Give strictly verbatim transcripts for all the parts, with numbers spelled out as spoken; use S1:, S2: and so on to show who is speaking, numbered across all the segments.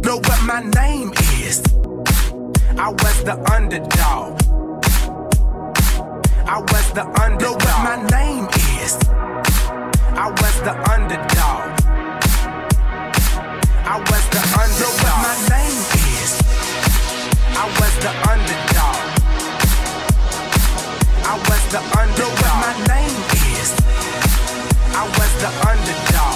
S1: know what my name is. I was the underdog. I was the underdog. Know what my name is. I was the underdog. I was the underdog. Know what my name is. I was the underdog. I was the underdog. Know what my name is. I was the underdog.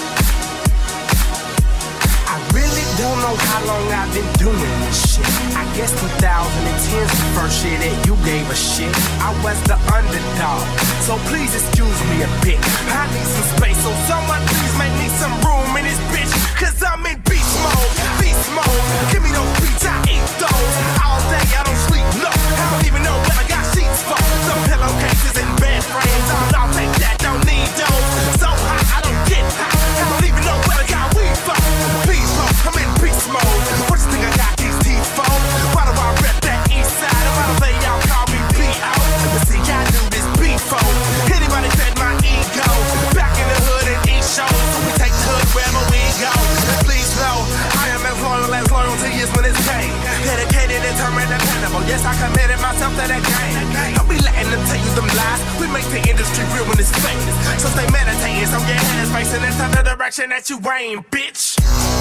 S1: I really don't know how long I've been doing this shit. I guess two thousand ten's the first year that you gave a shit. I was the underdog, so please excuse me a bit. I need some space, so someone please make me some room in this bitch. Cause I'm in beast mode, beast mode. Give me those beats, I eat those. All day I don't sleep, no. I don't even know what I got sheets for. Some pillowcases and bed frames. I'll take that, don't need those. So hot, I don't get hot. I don't even know what I got weed for. Beast mode, I'm in beast mode. What you think I got these teeth for? Why do I rep that east side? Why do they all call me B O? But see, I do this before. Anybody fed my ego? Back in the hood and east shows. So we take the hood wherever we go. Please know, I am as loyal as loyalty is when it's paid. Dedicated, determined, dependable. Yes, I committed myself to that game. Don't be letting them tell you them lies. We make the industry real when it's fake. So stay meditating, so your head is facing into the direction that you aim, bitch.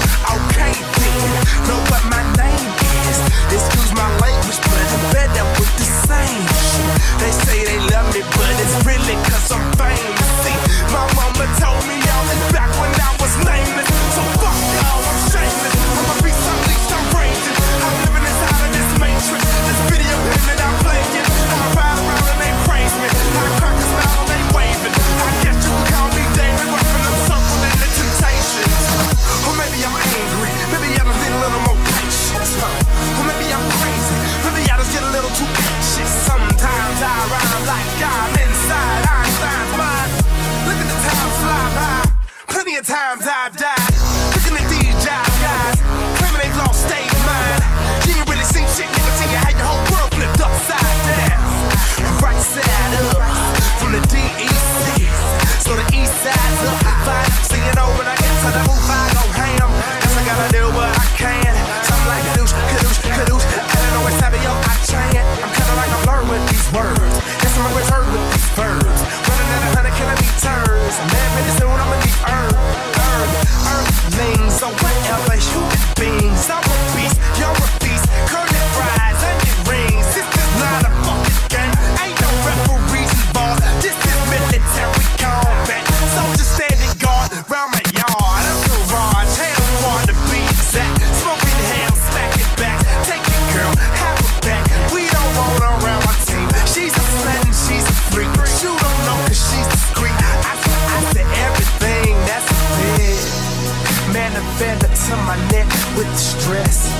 S1: Okay then, know what my name is. Excuse my language, but I'm better with the same shit. They say they love me, but it's really cause I'm famous. See, my mama told me all this back when I was nameless. So fuck y'all, I'm shameless. I'ma be unleashed, I'm raging. I'm living inside of this matrix. This video game that I'm playing, I ride around and they praise me. I crack a smile and they waving. I guess you can call me David, rapping them circle and the Temptations. Or maybe I'm angry, maybe I just need a little more patience. Or maybe I'm crazy, maybe I just get a little too anxious. Sometimes I rhyme like I'm inside Einstein's mind. Look at the time fly by. Plenty of times I've died. Looking at these job guys, claiming they've lost state of mind. You ain't really seen shit, nigga, till you had your whole world flipped upside down. Right side up, from the D E C. So the east side's up, fine. See you know when I get to the move, I go ham. Guess I gotta do what I can. Something like kadoosh, kadoosh, kadoosh. I don't know what's happening, yo, I chant. I'm kinda like I'm blurred with these words. Guess I'm always heard with these verbs. Running at a hundred kilometers. Man, pretty soon I'ma be earth, earth, earthlings. So whatever, human beings. I'm a beast, you're a beast. Curly fries, onion rings. This is not a fucking game. Ain't no referees involved. This is military combat. Soldiers standing guard round my yard. I'm garage, hell hard to be exact. Smoking ham, smacking back. Take it, girl, have a back. We don't want her around my team. She's a slut and she's a freak. You don't know cause she's discreet. I said, I said everything, that's a bit. Man, a feather to my neck with the stress.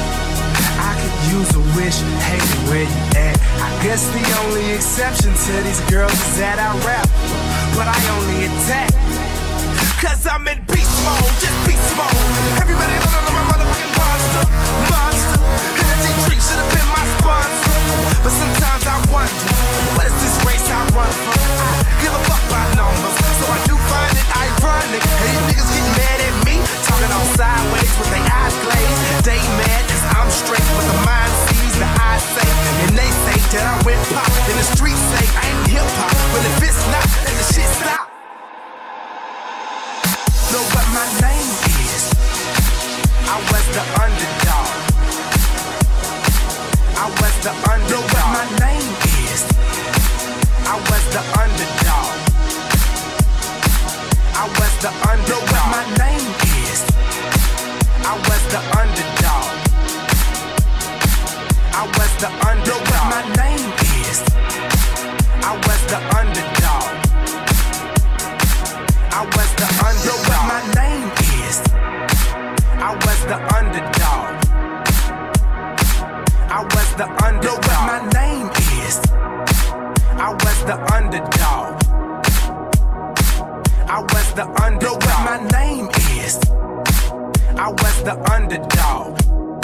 S1: I could use a wish, hey, where you at? I guess the only exception to these girls is that I rap, but I only attack cause I'm in beast mode, just beast mode. Everybody know I'm a motherfucking monster, monster. Energy drink should have been my sponsor, but sometimes I wonder, what is this race I run for? I give a fuck by numbers, so I do find it ironic. Hey, these niggas get mad at me, talking all sideways with their eyes glazed. They mad as I'm straight, but the mind sees the eyes say, and they say that I went pop, and the streets say I ain't hip hop. Well, if it's not, then the shit stop. Know what my name is. I was the underdog. I was the underdog. Know what my name is. I was the underdog. I was the underdog. Know what my name is. I was the underdog. I was the underdog. Know what my name is. I was the underdog. I was the underdog. Know what my name is. I was the underdog. I was the underdog. Know what my name is. I was the underdog. I was the underdog. Know what my name is. I was the underdog.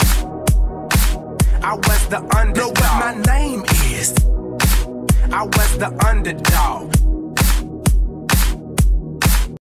S1: I was the underdog. Know what my name is. I was the underdog.